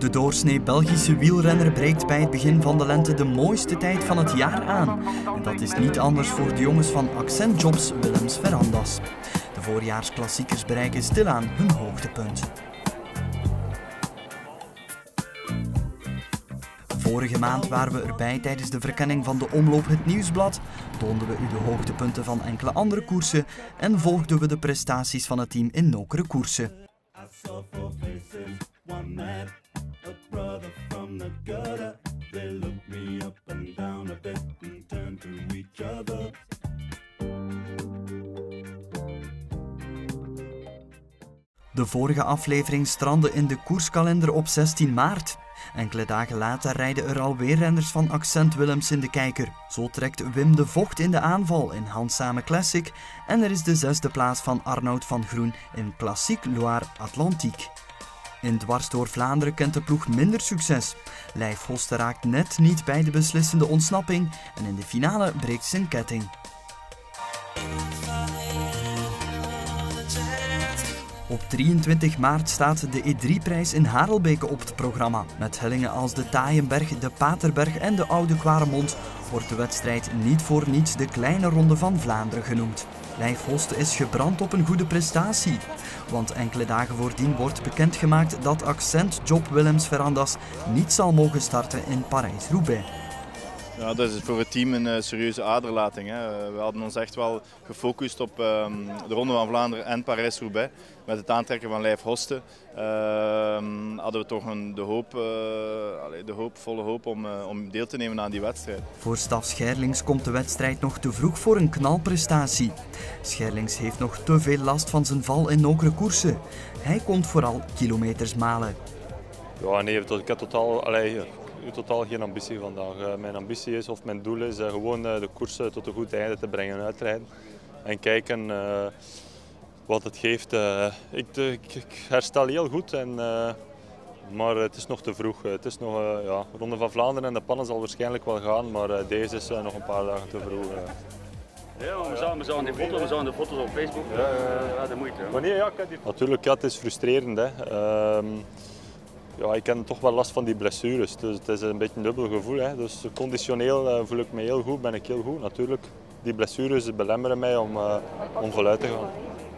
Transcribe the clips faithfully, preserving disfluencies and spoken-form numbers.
De doorsnee Belgische wielrenner breekt bij het begin van de lente de mooiste tijd van het jaar aan. En dat is niet anders voor de jongens van Accent Jobs Willems Verandas. De voorjaarsklassiekers bereiken stilaan hun hoogtepunt. Vorige maand waren we erbij tijdens de verkenning van de Omloop Het Nieuwsblad, toonden we u de hoogtepunten van enkele andere koersen en volgden we de prestaties van het team in nokere koersen. De vorige aflevering strandde in de koerskalender op zestien maart. Enkele dagen later rijden er alweer renners van Accent Willems in de kijker. Zo trekt Wim de Vocht in de aanval in Handzame Classic en er is de zesde plaats van Arnoud van Groen in Classique Loire Atlantique. In Dwars door Vlaanderen kent de ploeg minder succes. Lijf Hoste raakt net niet bij de beslissende ontsnapping en in de finale breekt zijn ketting. Op drieëntwintig maart staat de E drie prijs in Harelbeke op het programma. Met hellingen als de Taaienberg, de Paterberg en de Oude Kwaremond wordt de wedstrijd niet voor niets de kleine ronde van Vlaanderen genoemd. Lijf Hoste is gebrand op een goede prestatie. Want enkele dagen voordien wordt bekendgemaakt dat Accent Job Willems Verandas niet zal mogen starten in Parijs-Roubaix. Ja, dat is voor het team een uh, serieuze aderlating. Hè. We hadden ons echt wel gefocust op uh, de Ronde van Vlaanderen en Parijs-Roubaix. Met het aantrekken van Lijf Hoste uh, hadden we toch een, de, hoop, uh, allez, de hoop, volle hoop om, uh, om deel te nemen aan die wedstrijd. Voor Staf Scherlings komt de wedstrijd nog te vroeg voor een knalprestatie. Scherlings heeft nog te veel last van zijn val in nokere koersen. Hij komt vooral kilometers malen. Ja, nee, ik heb totaal... Allez, totaal geen ambitie vandaag. Uh, mijn ambitie is, of mijn doel is, uh, gewoon uh, de koers uh, tot een goed einde te brengen, uitrijden. En kijken uh, wat het geeft. Uh, ik, de, ik, ik herstel heel goed, en, uh, maar het is nog te vroeg. Uh, het is nog, uh, ja, Ronde van Vlaanderen en de Pannen zal waarschijnlijk wel gaan, maar uh, deze is uh, nog een paar dagen te vroeg. Uh. Ja, we zagen, we zagen die foto's, we zagen de foto's op Facebook. Ja, uh, ja, de moeite. Ja. Wanneer, ja, die... Natuurlijk, ja, het is frustrerend. Hè. Uh, Ja, ik heb toch wel last van die blessures, dus het is een beetje een dubbel gevoel. Hè. Dus conditioneel uh, voel ik me heel goed, ben ik heel goed natuurlijk. Die blessures belemmeren mij om, uh, om voluit te gaan.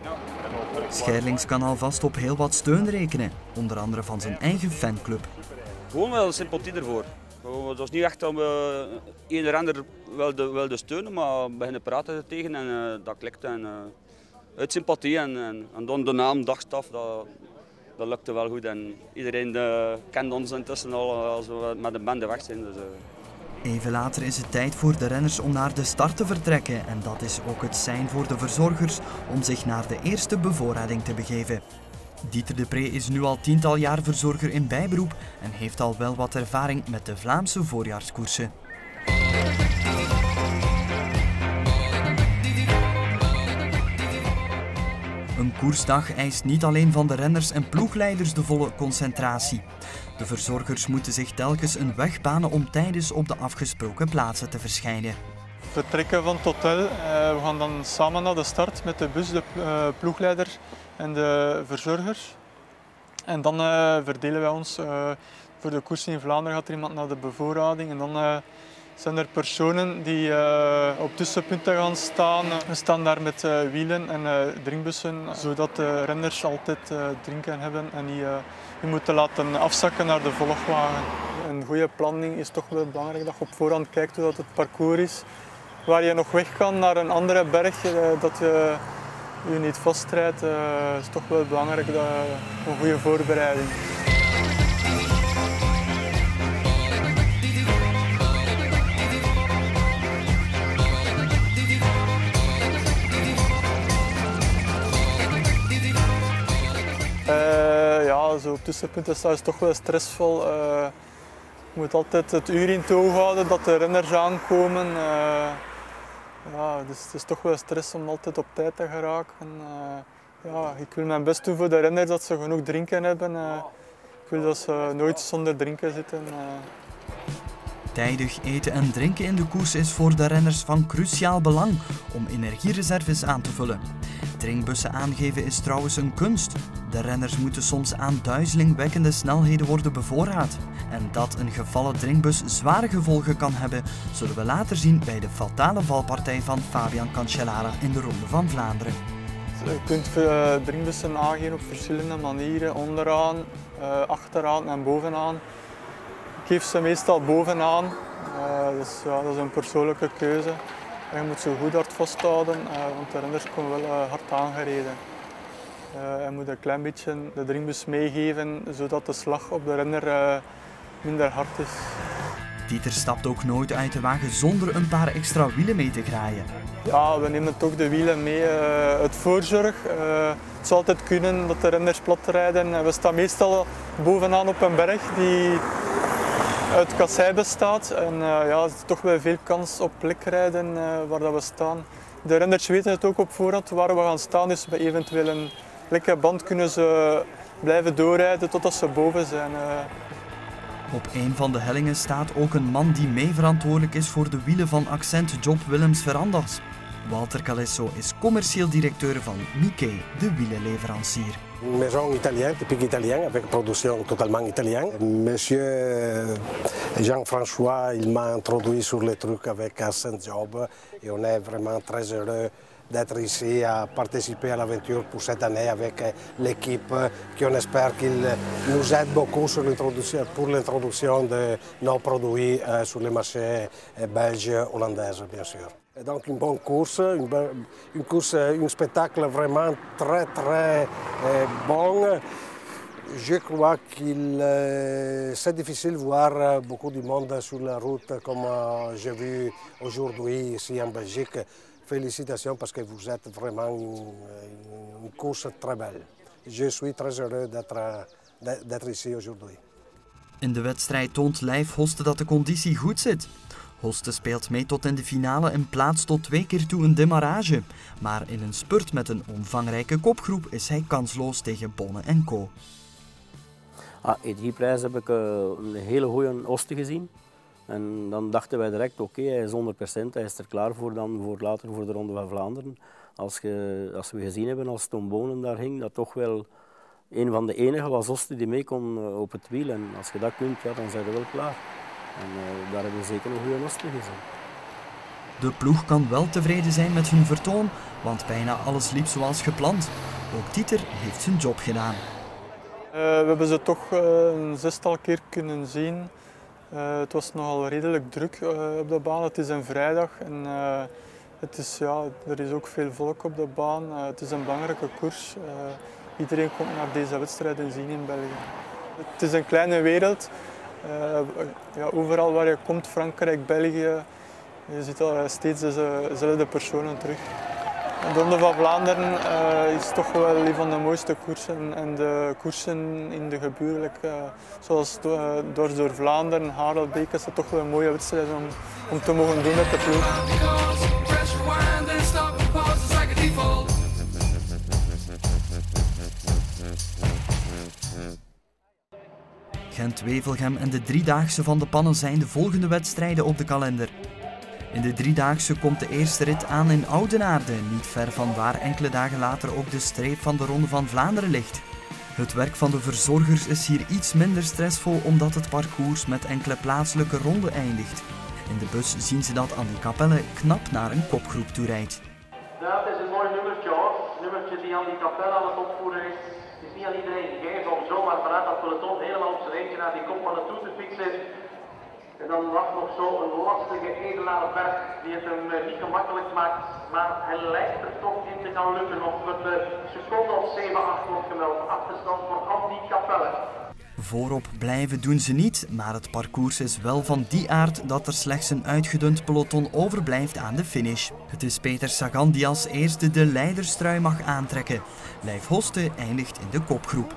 Scherlings kan alvast op heel wat steun rekenen, onder andere van zijn eigen fanclub. Gewoon wel sympathie ervoor. Het was niet echt dat we ieder renner wilde, wilde steunen, maar we beginnen praten tegen en uh, dat klikt. En, uh, uit sympathie en, en, en dan de naam, dagstaf. Dat, Dat lukte wel goed en iedereen uh, kent ons intussen al als we met een bende weg zijn. Dus, uh. Even later is het tijd voor de renners om naar de start te vertrekken en dat is ook het sein voor de verzorgers om zich naar de eerste bevoorrading te begeven. Dieter de Pre is nu al tiental jaar verzorger in bijberoep en heeft al wel wat ervaring met de Vlaamse voorjaarskoersen. Een koersdag eist niet alleen van de renners en ploegleiders de volle concentratie. De verzorgers moeten zich telkens een weg banen om tijdens op de afgesproken plaatsen te verschijnen. We vertrekken van het hotel. We gaan dan samen naar de start met de bus, de ploegleider en de verzorgers. En dan verdelen wij ons. Voor de koers in Vlaanderen gaat er iemand naar de bevoorrading en dan zijn er personen die uh, op tussenpunten gaan staan. We staan daar met uh, wielen en uh, drinkbussen, zodat de renners altijd uh, drinken hebben en die uh, je moeten laten afzakken naar de volgwagen. Een goede planning is toch wel belangrijk, dat je op voorhand kijkt hoe dat het parcours is. Waar je nog weg kan naar een andere berg, uh, dat je je niet vastrijdt, uh, is toch wel belangrijk, dat, een goede voorbereiding. Uh, ja, zo op tussenpunten staan is toch wel stressvol. Uh, je moet altijd het uur in het oog houden dat de renners aankomen. Uh, ja, dus het is toch wel stress om altijd op tijd te geraken. Uh, ja, ik wil mijn best doen voor de renners dat ze genoeg drinken hebben. Uh, ik wil dat ze nooit zonder drinken zitten. Uh. Tijdig eten en drinken in de koers is voor de renners van cruciaal belang om energiereserves aan te vullen. Het dringbussen aangeven is trouwens een kunst. De renners moeten soms aan duizelingwekkende snelheden worden bevoorraad. En dat een gevallen dringbus zware gevolgen kan hebben, zullen we later zien bij de fatale valpartij van Fabian Cancellara in de Ronde van Vlaanderen. Je kunt uh, dringbussen aangeven op verschillende manieren, onderaan, uh, achteraan en bovenaan. Ik geef ze meestal bovenaan, uh, dus, ja, dat is een persoonlijke keuze. En je moet ze goed hard vasthouden, uh, want de renners komen wel uh, hard aangereden. Uh, je moet een klein beetje de dringbus meegeven, zodat de slag op de renner uh, minder hard is. Dieter stapt ook nooit uit de wagen zonder een paar extra wielen mee te graaien. Ja, we nemen toch de wielen mee uh, uit voorzorg. Uh, het zou altijd kunnen dat de renners plat rijden. We staan meestal bovenaan op een berg die uit kassei bestaat. En uh, ja, er is toch wel veel kans op plekrijden uh, waar dat we staan. De renners weten het ook op voorhand waar we gaan staan. Dus bij eventueel een lekke band kunnen ze blijven doorrijden totdat ze boven zijn. Uh. Op een van de hellingen staat ook een man die mee verantwoordelijk is voor de wielen van Accent Job Willems Verandas. Walter Calesso is commercieel directeur van Mickey, de wielenleverancier. Une maison italienne, typique italienne, avec une production totalement italienne. Monsieur Jean-François, il m'a introduit sur les trucs avec Accent Job et on est vraiment très heureux d'être ici à participer à l'aventure pour cette année avec l'équipe qui on espère qu'il nous aide beaucoup sur l'introduction, pour l'introduction de nos produits sur les marchés belges, hollandais bien sûr. Et donc une bonne course, une, une course, un spectacle vraiment très très bon. Je crois qu'il euh, c'est difficile de voir beaucoup de monde sur la route comme euh, j'ai vu aujourd'hui ici en Belgique. Félicitations parce que vous êtes vraiment une, une course très belle. Je suis très heureux d'être ici aujourd'hui. In de wedstrijd toont Lijf Hoste dat de conditie goed zit. Hoste speelt mee tot in de finale en plaatst tot twee keer toe een demarrage. Maar in een spurt met een omvangrijke kopgroep is hij kansloos tegen Bonne en Co. Ah, in die prijs heb ik uh, een hele goede Hoste gezien. En dan dachten wij direct, oké, okay, hij is honderd procent, hij is er klaar voor, dan voor later voor de Ronde van Vlaanderen. Als, je, als we gezien hebben als Tom Bonen daar hing, dat toch wel een van de enigen was Hoste die mee kon uh, op het wiel. En als je dat kunt, ja, dan zijn we wel klaar. En uh, daar hebben we zeker een goede Hoste gezien. De ploeg kan wel tevreden zijn met hun vertoon, want bijna alles liep zoals gepland. Ook Dieter heeft zijn job gedaan. Uh, we hebben ze toch uh, een zestal keer kunnen zien. Uh, het was nogal redelijk druk uh, op de baan. Het is een vrijdag en uh, het is, ja, er is ook veel volk op de baan. Uh, het is een belangrijke koers. Uh, iedereen komt naar deze wedstrijden zien in België. Het is een kleine wereld. Uh, ja, overal waar je komt, Frankrijk, België, je ziet al steeds dezelfde personen terug. De Ronde van Vlaanderen uh, is toch wel een van de mooiste koersen. En de koersen in de gebuur, uh, zoals uh, Dwars door Vlaanderen, Harelbeek, is dat toch wel een mooie wedstrijd om, om te mogen doen met de ploeg. Gent-Wevelgem en de Driedaagse van de Pannen zijn de volgende wedstrijden op de kalender. In de Driedaagse komt de eerste rit aan in Oudenaarde, niet ver van waar enkele dagen later ook de streep van de Ronde van Vlaanderen ligt. Het werk van de verzorgers is hier iets minder stressvol omdat het parcours met enkele plaatselijke ronden eindigt. In de bus zien ze dat Andy Capelle knap naar een kopgroep toe rijdt. Dat is een mooi nummertje hoor. Het nummertje die Andy Capelle aan het opvoeren is. Het is niet aan iedereen gegeven om zomaar vanuit dat peloton helemaal op zijn eentje naar die kop van het toe te fixen. En dan wacht nog zo een lastige Edelarenberg die het hem niet gemakkelijk maakt. Maar hij lijkt er toch in te gaan lukken. Op het seconde of zeven acht wordt gemeld. Achterstand voor Andy Capelle. Voorop blijven doen ze niet, maar het parcours is wel van die aard dat er slechts een uitgedund peloton overblijft aan de finish. Het is Peter Sagan die als eerste de leiderstrui mag aantrekken. Lijf Hoste eindigt in de kopgroep.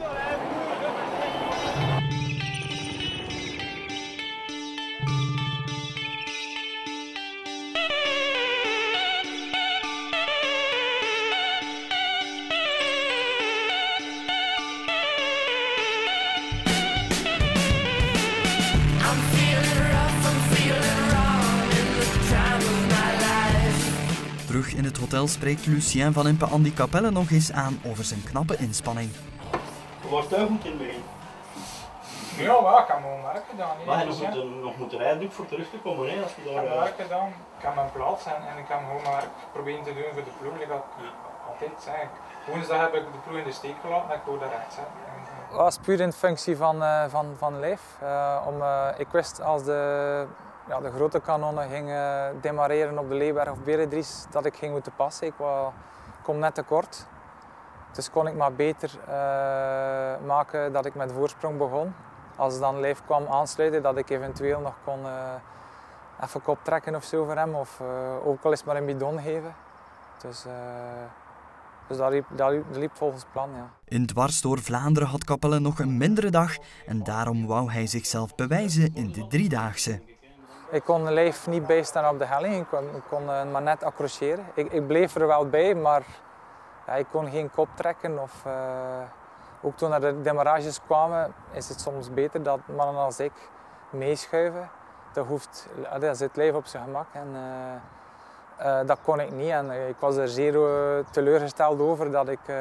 Terug in het hotel spreekt Lucien van Impe Andy Capelle nog eens aan over zijn knappe inspanning. Overtuigend in het begin. Ja, maar ik heb mijn werk gedaan. Maar je nog moet, nog moet rijden voor terug te komen. Hè, als je daar, ik heb mijn werk gedaan, ik heb mijn plaats en, en ik heb gewoon mijn werk proberen te doen voor de ploeg. Ik had altijd zeg. Woensdag heb ik de ploeg in de steek gelaten en ik wou daar recht zetten. Dat was puur in functie van, uh, van, van lijf. Uh, om, uh, ik wist als de, ja, de grote kanonnen gingen demareren op de Leeuwberg of Beredries dat ik ging moeten passen. Ik was, kom net te kort. Dus kon ik maar beter uh, maken dat ik met voorsprong begon. Als dan lijf kwam aansluiten, dat ik eventueel nog kon uh, even kop trekken of zo voor hem. Of uh, ook al eens maar een bidon geven. Dus, uh, dus dat, liep, dat, liep, dat liep volgens plan, ja. In dwars door Vlaanderen had Capelle nog een mindere dag en daarom wou hij zichzelf bewijzen in de driedaagse. Ik kon de lijf niet bijstaan op de helling, ik kon, ik kon uh, maar net accrocheren. Ik, ik bleef er wel bij, maar ja, ik kon geen kop trekken. Of, uh, ook toen er de demarages kwamen, is het soms beter dat mannen als ik meeschuiven. Dat, hoeft, dat zit lijf op zijn gemak. En, uh, uh, dat kon ik niet en uh, ik was er zeer uh, teleurgesteld over dat ik... Uh,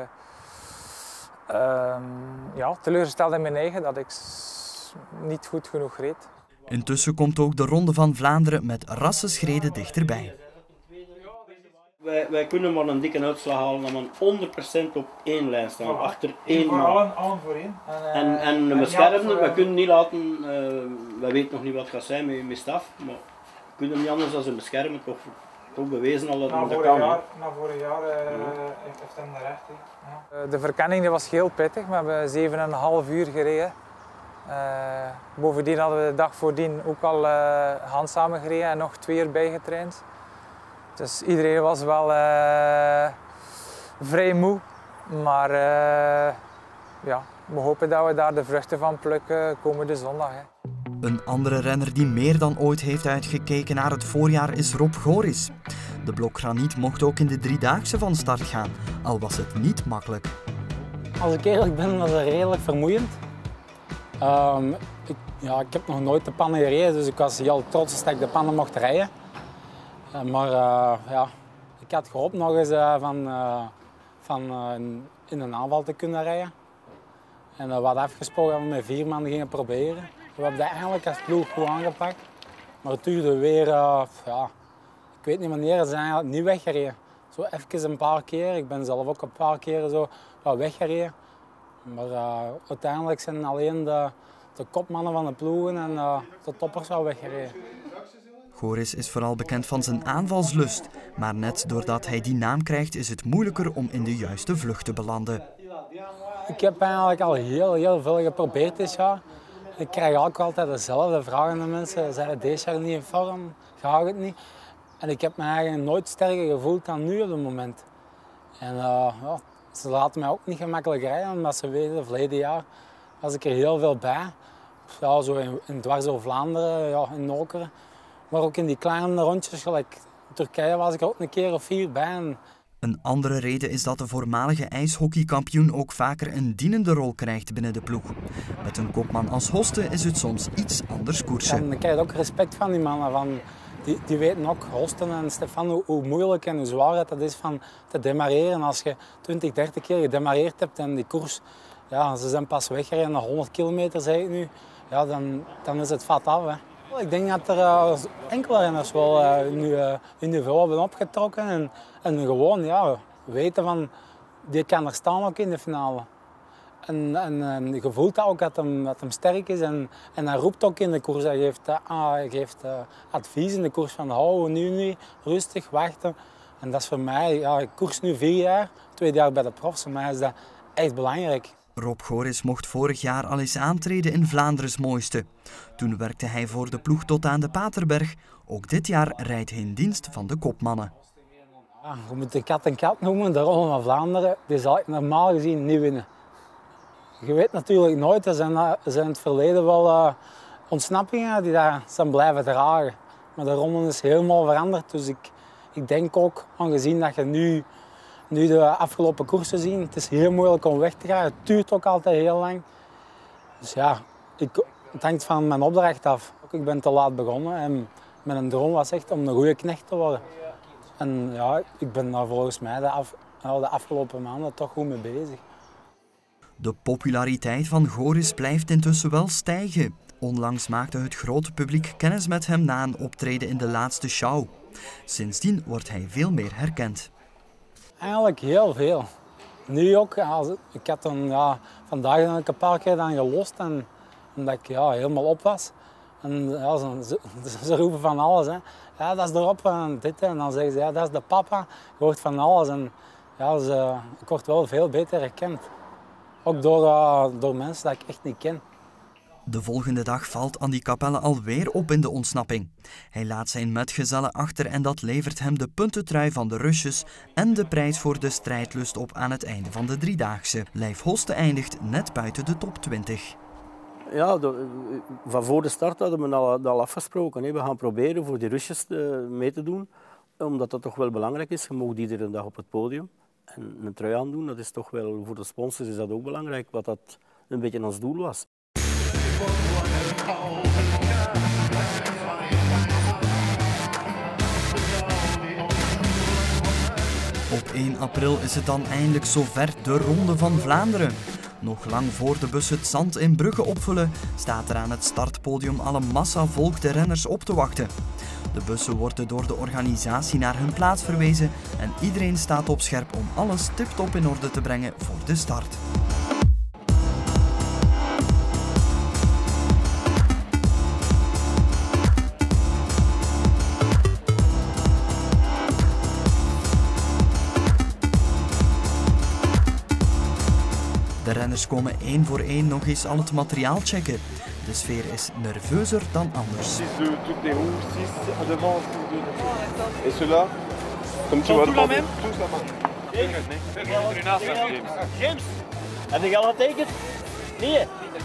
uh, ja, teleurgesteld in mijn eigen, dat ik niet goed genoeg reed. Intussen komt ook de Ronde van Vlaanderen met rassenschreden dichterbij. Wij, wij kunnen maar een dikke uitslag halen dat we honderd procent op één lijn staan, ja, achter één man. Allen, allen voor één. En, en, en een beschermde, ja, wij kunnen niet laten, uh, wij weten nog niet wat het gaat zijn met, met staf, maar we kunnen niet anders dan een beschermen, toch, toch bewezen al dat na dat kan. Jaar, na vorig jaar uh, ja. heeft hem de recht. Ja. De verkenning die was heel pittig, we hebben zeven en een half uur gereden. Uh, bovendien hadden we de dag voordien ook al uh, handzamen gereden en nog twee uur bijgetraind. Dus iedereen was wel uh, vrij moe, maar uh, ja, we hopen dat we daar de vruchten van plukken komende zondag. Hè. Een andere renner die meer dan ooit heeft uitgekeken naar het voorjaar is Rob Goris. De blokgraniet mocht ook in de driedaagse van start gaan, al was het niet makkelijk. Als ik eerlijk ben, was het redelijk vermoeiend. Um, ik, ja, ik heb nog nooit de pannen gereden, dus ik was heel trots dat ik de pannen mocht rijden. Uh, maar uh, ja, ik had gehoopt nog eens uh, van, uh, van uh, in een aanval te kunnen rijden. En uh, we hadden afgesproken dat we met vier man gingen proberen. We hebben dat eigenlijk als ploeg goed aangepakt. Maar het duurde weer, uh, ja, ik weet niet wanneer, ze zijn eigenlijk niet weggereden. Zo even een paar keer, ik ben zelf ook een paar keer zo uh, weggereden. Maar uh, uiteindelijk zijn alleen de, de kopmannen van de ploegen en uh, de toppers wel weggereden. Goris is vooral bekend van zijn aanvalslust, maar net doordat hij die naam krijgt is het moeilijker om in de juiste vlucht te belanden. Ik heb eigenlijk al heel, heel veel geprobeerd dit jaar. Ik krijg ook altijd dezelfde vragen aan mensen. Zijn deze jaar niet in vorm? Gaat het niet? En ik heb me eigenlijk nooit sterker gevoeld dan nu op het moment. En uh, ja, ze laten mij ook niet gemakkelijk rijden, omdat ze weten, verleden jaar was ik er heel veel bij. Ja, zo in, in dwars door Vlaanderen, ja, in Nokeren. Maar ook in die kleine rondjes, gelijk Turkije, was ik er ook een keer of vier bij. En... Een andere reden is dat de voormalige ijshockeykampioen ook vaker een dienende rol krijgt binnen de ploeg. Met een kopman als Hoste is het soms iets anders koersen. En dan krijg je ook respect van die mannen. Van, die, die weten ook, Hosten en Stefan, hoe, hoe moeilijk en hoe zwaar het is van te demareren. Als je twintig, dertig keer gedemareerd hebt en die koers, ja, ze zijn pas weggereden naar honderd kilometer, zeg ik nu, ja, dan, dan is het vat af. Hè. Ik denk dat er uh, enkele renners wel uh, nu uh, hun niveau hebben opgetrokken en, en gewoon ja, weten van, die kan er staan ook in de finale. En, en, en je voelt dat ook dat hem, dat hem sterk is en, en hij roept ook in de koers. Hij geeft, uh, hij geeft uh, advies in de koers van hou nu niet, rustig, wachten. En dat is voor mij, ja, ik koers nu vier jaar, twee jaar bij de profs, voor mij is dat echt belangrijk. Rob Goris mocht vorig jaar al eens aantreden in Vlaanderen's mooiste. Toen werkte hij voor de ploeg tot aan de Paterberg. Ook dit jaar rijdt hij in dienst van de kopmannen. Ja, je moet de kat en kat noemen, de Ronde van Vlaanderen. Die zal ik normaal gezien niet winnen. Je weet natuurlijk nooit, er zijn, er zijn in het verleden wel uh, ontsnappingen die daar zijn blijven dragen. Maar de ronde is helemaal veranderd, dus ik, ik denk ook, aangezien dat je nu, nu de afgelopen koersen ziet, het is heel moeilijk om weg te gaan. Het duurt ook altijd heel lang. Dus ja, ik, het hangt van mijn opdracht af. Ik ben te laat begonnen en mijn droom was echt om een goede knecht te worden. En ja, ik ben daar volgens mij de, af, de afgelopen maanden toch goed mee bezig. De populariteit van Goris blijft intussen wel stijgen. Onlangs maakte het grote publiek kennis met hem na een optreden in de laatste show. Sindsdien wordt hij veel meer herkend. Eigenlijk heel veel. Nu ook. Als, ik had dan, ja, vandaag dan een paar keer dan gelost en, omdat ik ja, helemaal op was. En ja, ze, ze, ze roepen van alles. Hè. Ja, dat is erop en dit. En dan zeggen ze, ja, dat is de papa. Je hoort van alles. En, ja, ze, ik word wel veel beter herkend. Ook door, uh, door mensen die ik echt niet ken. De volgende dag valt Andy Capelle alweer op in de ontsnapping. Hij laat zijn metgezellen achter en dat levert hem de puntentrui van de Rusjes en de prijs voor de strijdlust op aan het einde van de driedaagse. Lijf Hoste eindigt net buiten de top twintig. Ja, de, van voor de start hadden we al, al afgesproken. Hè. We gaan proberen voor die Rusjes mee te doen, omdat dat toch wel belangrijk is. Je mag iedere dag op het podium en een trui aandoen. Dat is toch wel, voor de sponsors is dat ook belangrijk, wat dat een beetje ons doel was. Op één april is het dan eindelijk zover, de Ronde van Vlaanderen. Nog lang voor de bus het zand in Brugge opvullen, staat er aan het startpodium al een massa volk de renners op te wachten. De bussen worden door de organisatie naar hun plaats verwezen en iedereen staat op scherp om alles tip-top in orde te brengen voor de start. De renners komen één voor één nog eens al het materiaal checken. De sfeer is nerveuzer dan anders. James, heb je al getekend? Nee.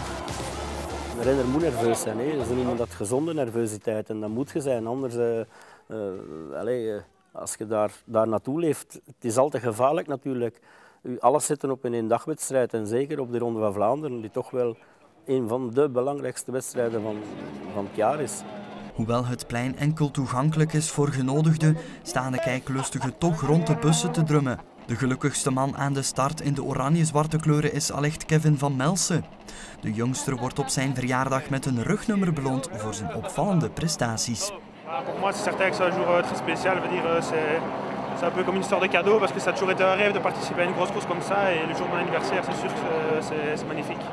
Een renner moet nerveus zijn. Hè. Dat is iemand dat gezonde nervositeit en dat moet je zijn. Anders, uh, uh, allez, uh, als je daar, daar naartoe leeft, het is altijd gevaarlijk natuurlijk. Alles zitten op een eendagwedstrijd en zeker op de Ronde van Vlaanderen, die toch wel een van de belangrijkste wedstrijden van, van het jaar is. Hoewel het plein enkel toegankelijk is voor genodigden, staan de kijklustigen toch rond de bussen te drummen. De gelukkigste man aan de start in de oranje-zwarte kleuren is allicht Kevin van Melsen. De jongster wordt op zijn verjaardag met een rugnummer beloond voor zijn opvallende prestaties. Pour moi, c'est certain que c'est un jour très spécial. Je veux dire, c'est c'est un peu comme une histoire de cadeau parce que ça a toujours été un rêve de participer à une grosse course comme ça. Et le jour de mon anniversaire, c'est sûr que c'est magnifique.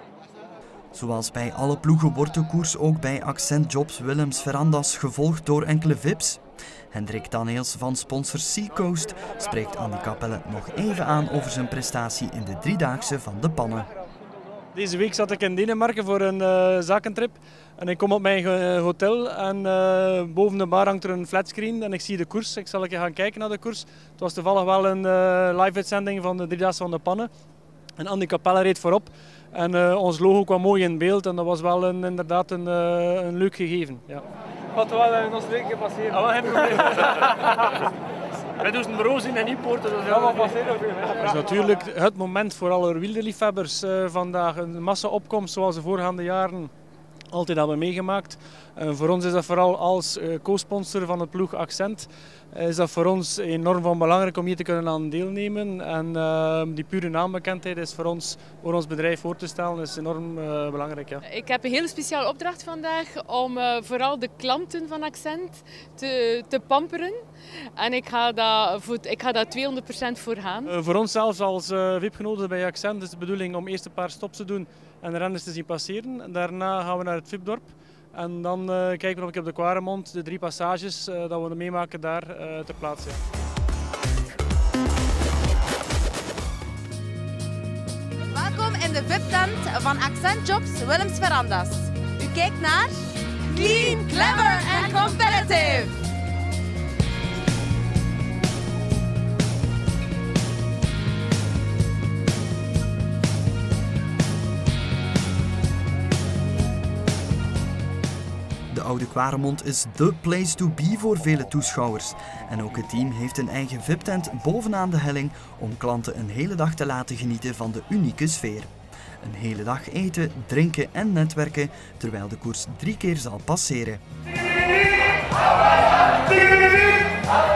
Zoals bij alle ploegen wordt de koers ook bij Accent Jobs Willems Verandas gevolgd door enkele V I Ps. Hendrik Daniels van sponsor Seacoast spreekt Andy Capelle nog even aan over zijn prestatie in de driedaagse van de Pannen. Deze week zat ik in Denemarken voor een uh, zakentrip en ik kom op mijn hotel en uh, boven de bar hangt er een flatscreen en ik zie de koers. Ik zal een keer gaan kijken naar de koers. Het was toevallig wel een uh, live-uitzending van de driedaagse van de Pannen. En Andy Capelle reed voorop en uh, ons logo kwam mooi in beeld en dat was wel een, inderdaad een, uh, een leuk gegeven. Ja. Wat we nog twee keer passeren. Ah, geen probleem. Wij doen een bureau zien en niet poorten. Dus ja, passeren. Het is natuurlijk het moment voor alle wielerliefhebbers uh, vandaag. Een massa-opkomst zoals de voorgaande jaren altijd hebben meegemaakt. Uh, voor ons is dat vooral als uh, co-sponsor van het ploeg Accent. Uh, is dat voor ons enorm van belangrijk om hier te kunnen aan deelnemen. En uh, die pure naambekendheid is voor ons, voor ons bedrijf voor te stellen, is enorm uh, belangrijk. Ja. Ik heb een hele speciale opdracht vandaag om uh, vooral de klanten van Accent te, te pamperen. En ik ga daar, ik ga daar tweehonderd procent voor gaan. Uh, voor ons zelfs als uh, V I P-genoten bij Accent is de bedoeling om eerst een paar stops te doen en de renners te zien passeren. En daarna gaan we naar het V I P-dorp. En dan uh, kijken we nog op de Quaremont, de drie passages uh, dat we meemaken daar uh, ter plaatse. Ja. Welkom in de V I P-tent van Accent Jobs Willems Verandas. U kijkt naar Clean, Clever en Competitive. De Oude Quaremont is dé place to be voor vele toeschouwers. En ook het team heeft een eigen V I P-tent bovenaan de helling om klanten een hele dag te laten genieten van de unieke sfeer. Een hele dag eten, drinken en netwerken, terwijl de koers drie keer zal passeren.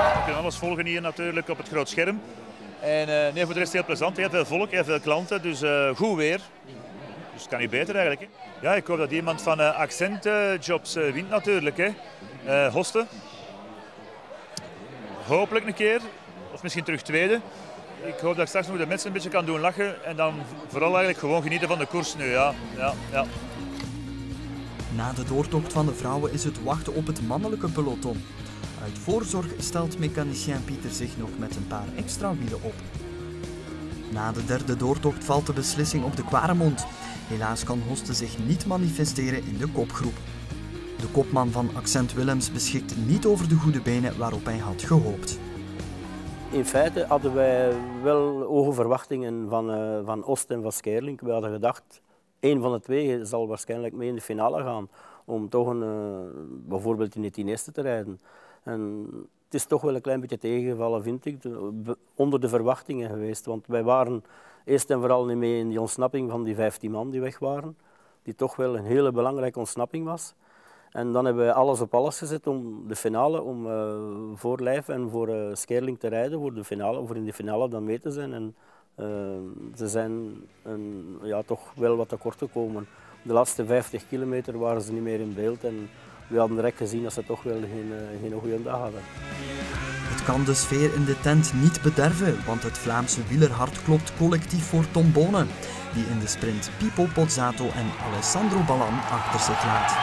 alles volgen hier natuurlijk op het groot scherm. En uh, nee, voor de rest heel plezant, heel veel volk, heel veel klanten, dus uh, goed weer. Dus het kan niet beter eigenlijk. Hè. Ja, ik hoop dat iemand van uh, Accent uh, Jobs uh, wint natuurlijk. Hè. Uh, Hoste. Hopelijk een keer, of misschien terug tweede. Ik hoop dat ik straks nog de mensen een beetje kan doen lachen en dan vooral eigenlijk gewoon genieten van de koers nu. Ja, ja, ja. Na de doortocht van de vrouwen is het wachten op het mannelijke peloton. Uit voorzorg stelt mechanicien Pieter zich nog met een paar extra wielen op. Na de derde doortocht valt de beslissing op de Quaremont. Helaas kan Hoste zich niet manifesteren in de kopgroep. De kopman van Accent Willems beschikt niet over de goede benen waarop hij had gehoopt. In feite hadden wij wel hoge verwachtingen van, uh, van Oost en van Skerling. We hadden gedacht, één van de twee zal waarschijnlijk mee in de finale gaan. Om toch een, uh, bijvoorbeeld in de tien eerste te rijden. En het is toch wel een klein beetje tegengevallen, vind ik. De, onder de verwachtingen geweest. Want wij waren eerst en vooral niet mee in die ontsnapping van die vijftien man die weg waren. Die toch wel een hele belangrijke ontsnapping was. En dan hebben we alles op alles gezet om de finale, om uh, voor Lijf en voor uh, Skerling te rijden, voor, de finale, voor in de finale dan mee te zijn. En, uh, ze zijn een, ja, toch wel wat tekort gekomen. De laatste vijftig kilometer waren ze niet meer in beeld en we hadden direct gezien dat ze toch wel geen, uh, geen goede dag hadden. Het kan de sfeer in de tent niet bederven, want het Vlaamse wielerhart klopt collectief voor Tom Bonen, die in de sprint Pipo Pozzato en Alessandro Ballan achter zich laat.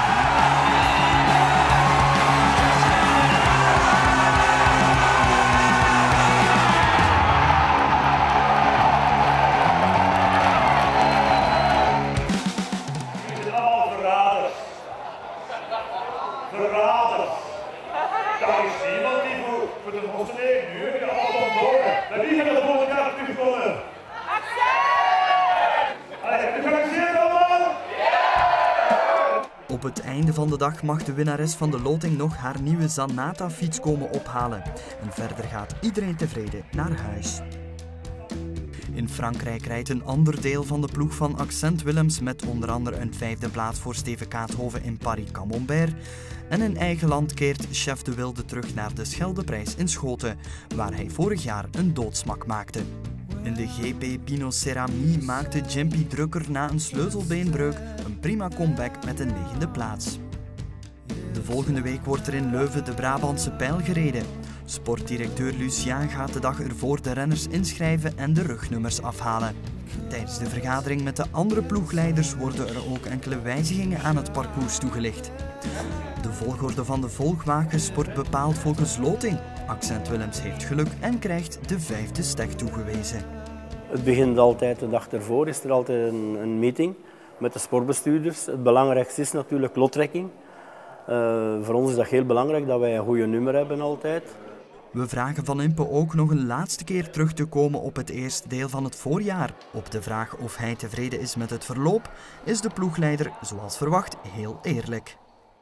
Op het einde van de dag mag de winnares van de loting nog haar nieuwe Zanata-fiets komen ophalen. En verder gaat iedereen tevreden naar huis. In Frankrijk rijdt een ander deel van de ploeg van Accent Willems met onder andere een vijfde plaats voor Steven Kaathoven in Paris-Camembert. En in eigen land keert Chef de Wilde terug naar de Scheldeprijs in Schoten, waar hij vorig jaar een doodsmak maakte. In de G P Pinot Cerami maakte Jimpy Drucker na een sleutelbeenbreuk een prima comeback met een negende plaats. De volgende week wordt er in Leuven de Brabantse Pijl gereden. Sportdirecteur Lucien gaat de dag ervoor de renners inschrijven en de rugnummers afhalen. Tijdens de vergadering met de andere ploegleiders worden er ook enkele wijzigingen aan het parcours toegelicht. De volgorde van de volgwagens wordt bepaald volgens loting. Accent Willems heeft geluk en krijgt de vijfde stek toegewezen. Het begint altijd, de dag ervoor is er altijd een, een meeting met de sportbestuurders. Het belangrijkste is natuurlijk lottrekking. Uh, voor ons is dat heel belangrijk dat wij een goede nummer hebben altijd. We vragen Van Impe ook nog een laatste keer terug te komen op het eerste deel van het voorjaar. Op de vraag of hij tevreden is met het verloop, is de ploegleider, zoals verwacht, heel eerlijk.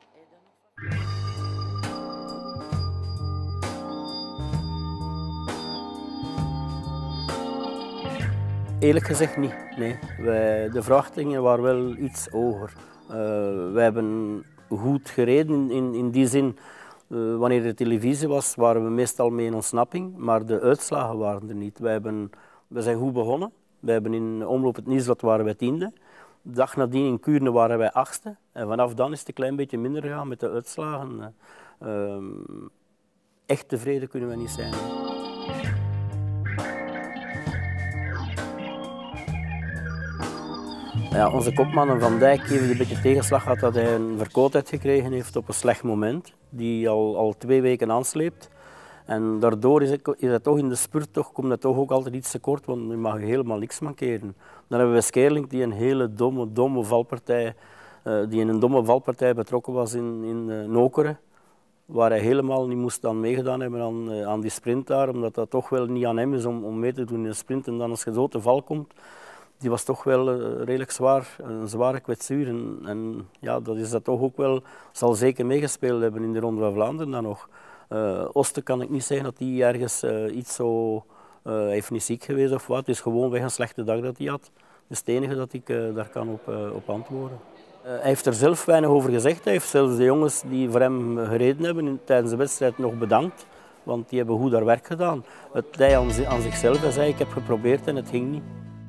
Eerlijk gezegd niet, nee. Wij, de verwachtingen waren wel iets hoger. Uh, wij hebben goed gereden in, in die zin. Uh, wanneer de televisie was, waren we meestal mee in ontsnapping, maar de uitslagen waren er niet. Wij, hebben, wij zijn goed begonnen. Wij hebben in Omloop het Nieuwsblad waren wij tiende. De dag nadien in Kuurne waren wij achtste. En vanaf dan is het een klein beetje minder gegaan met de uitslagen. Uh, echt tevreden kunnen we niet zijn. Ja, onze kopman Van Dijk heeft een beetje tegenslag gehad dat hij een verkoudheid gekregen heeft op een slecht moment, die al, al twee weken aansleept. En daardoor is het, is het toch in de spurt toch, komt het toch ook altijd iets te kort, want nu mag je helemaal niks mankeren. Dan hebben we Skerling die een hele domme, domme valpartij, uh, die in een domme valpartij betrokken was in, in uh, Nokeren, waar hij helemaal niet moest aan meegedaan hebben aan, uh, aan die sprint daar, omdat dat toch wel niet aan hem is om, om mee te doen in een sprint en dan als je zo te val komt. Die was toch wel uh, redelijk zwaar, een zware kwetsuur. En, en ja, dat is dat toch ook wel, zal zeker meegespeeld hebben in de Ronde van Vlaanderen dan nog. Uh, Osten kan ik niet zeggen dat hij ergens uh, iets zo, uh, hij heeft niet ziek geweest of wat. Het is gewoonweg een slechte dag dat hij had. Dat is het enige dat ik uh, daar kan op, uh, op antwoorden. Uh, hij heeft er zelf weinig over gezegd. Hij heeft zelfs de jongens die voor hem gereden hebben in, tijdens de wedstrijd nog bedankt. Want die hebben goed haar werk gedaan. Het hij aan, aan zichzelf en zei ik heb geprobeerd en het ging niet.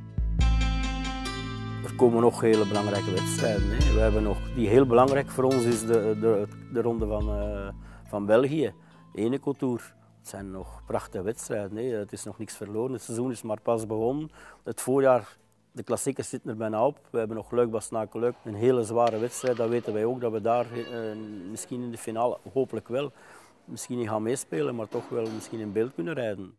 Er komen nog hele belangrijke wedstrijden. Hè. We hebben nog, die heel belangrijk voor ons is de, de, de ronde van, uh, van België, Eneco Tour. Het zijn nog prachtige wedstrijden. Hè. Het is nog niks verloren. Het seizoen is maar pas begonnen. Het voorjaar, de klassiekers zitten er bijna op. We hebben nog Luik-Bastenaken-Luik, een hele zware wedstrijd. Dat weten wij ook dat we daar uh, misschien in de finale, hopelijk wel, misschien niet gaan meespelen, maar toch wel misschien in beeld kunnen rijden.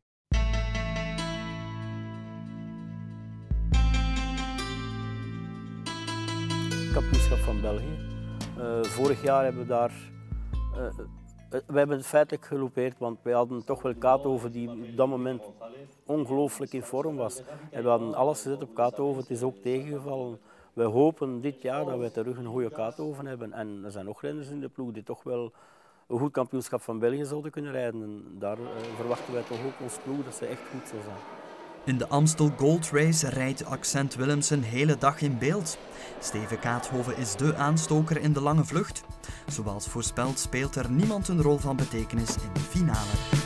Kampioenschap van België. Uh, vorig jaar hebben we daar, uh, we hebben het feitelijk geloupeerd, want we hadden toch wel Kaathoven die op dat moment ongelooflijk in vorm was. En we hadden alles gezet op Kaathoven, het is ook tegengevallen. We hopen dit jaar dat we terug een goede Kaathoven hebben. En er zijn nog renners in de ploeg die toch wel een goed kampioenschap van België zouden kunnen rijden. En daar uh, verwachten wij toch ook ons ploeg dat ze echt goed zal zijn. In de Amstel Gold Race rijdt Accent Willems een hele dag in beeld. Steven Kaathoven is de aanstoker in de lange vlucht. Zoals voorspeld speelt er niemand een rol van betekenis in de finale.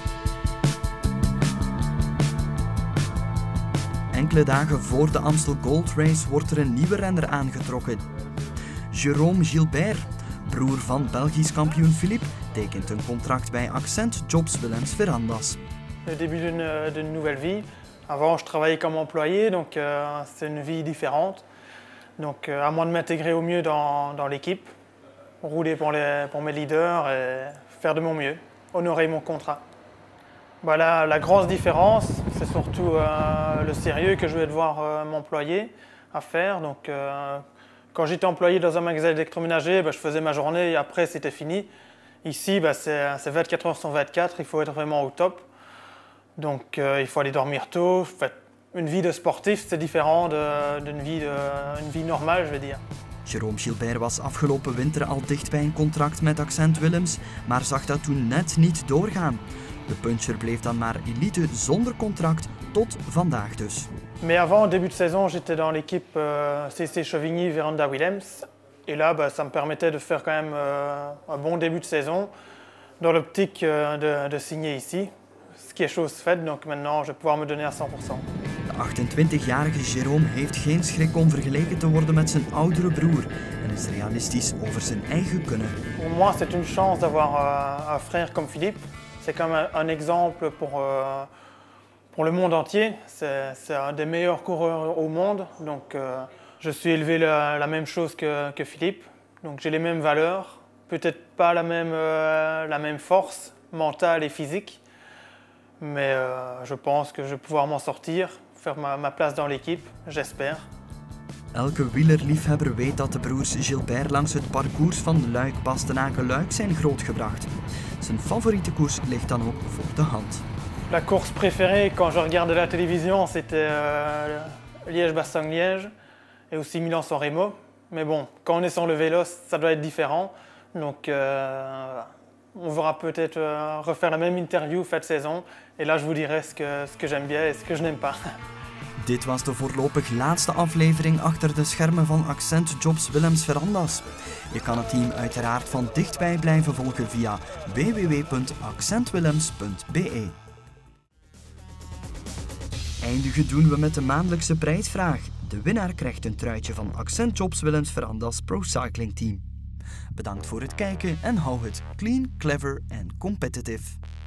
Enkele dagen voor de Amstel Gold Race wordt er een nieuwe renner aangetrokken. Jérôme Gilbert, broer van Belgisch kampioen Philippe, tekent een contract bij Accent Jobs Willems Verandas. Le début d'une d'une nouvelle vie. Avant, je travaillais comme employé, donc euh, c'est une vie différente. Donc, euh, à moi de m'intégrer au mieux dans, dans l'équipe, rouler pour, les, pour mes leaders et faire de mon mieux, honorer mon contrat. Bah là, la grosse différence, c'est surtout euh, le sérieux que je vais devoir euh, m'employer à faire. Donc, euh, quand j'étais employé dans un magasin d'électroménager, bah, je faisais ma journée et après c'était fini. Ici, bah, c'est vingt-quatre heures sur vingt-quatre, il faut être vraiment au top. Donc euh, il faut aller dormir tôt. Une vie de sportif, c'est différent d'une vie, de, vie normale, je veux dire. Jérôme Gilbert was afgelopen winter al dicht bij een contract met Accent Willems, maar zag dat toen net niet doorgaan. De puncher bleef dan maar elite zonder contract, tot vandaag dus. Mais avant, début de saison, j'étais dans l'équipe euh, C C Chevigny-Veranda Willems. Et là, bah, ça me permettait de faire quand même euh, un bon début de saison, dans l'optique euh, de, de signer ici. Ce qui est chose faite, donc maintenant je vais pouvoir me donner à cent pour cent. De achtentwintigjarige Jérôme heeft geen schrik om vergeleken te worden met zijn oudere broer en is realistisch over zijn eigen kunnen. Pour moi, c'est une chance d'avoir euh, un frère comme Philippe. C'est comme un, un exemple pour, euh, pour le monde entier. C'est un des meilleurs coureurs au monde, donc euh, je suis élevé la, la même chose que, que Philippe. Donc j'ai les mêmes valeurs, peut-être pas la même, euh, la même force mentale et physique. Mais euh, je pense que je vais pouvoir m'en sortir, faire ma, ma place dans l'équipe, j'espère. Elke wielerliefhebber weet dat de broers Gilbert langs het parcours van Luik-Bastenaken-Luik zijn grootgebracht. Zijn favoriete koers ligt dan ook voor de hand. La course préférée quand je regardais la télévision, c'était euh, Liège-Bastogne-Liège et aussi Milan-San Remo. Mais bon, quand on est sur le vélo, ça doit être différent. Donc, euh, on verra peut-être euh, refaire la même interview cette saison. Et là, je vous dirai ce que, ce que j'aime bien et ce que je n'aime pas. Dit was de voorlopig laatste aflevering achter de schermen van Accent Jobs Willems Verandas. Je kan het team uiteraard van dichtbij blijven volgen via w w w punt accent willems punt b e. Eindigen doen we met de maandelijkse prijsvraag. De winnaar krijgt een truitje van Accent Jobs Willems Verandas Pro Cycling Team. Bedankt voor het kijken en hou het clean, clever en competitive.